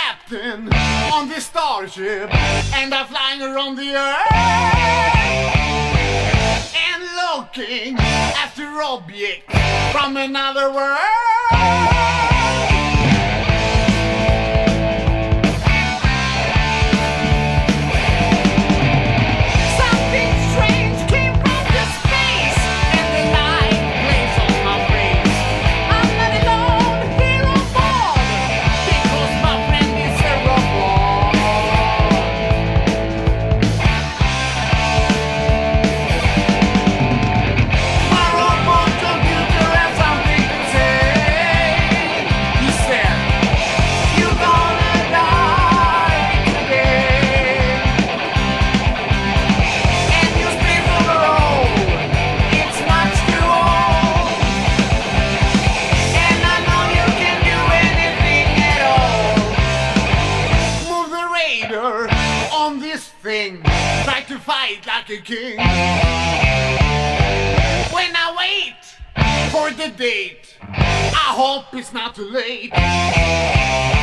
captain on this starship, and I'm flying around the earth and looking after objects from another world. On this thing, try to fight like a king. When I wait for the date, I hope it's not too late.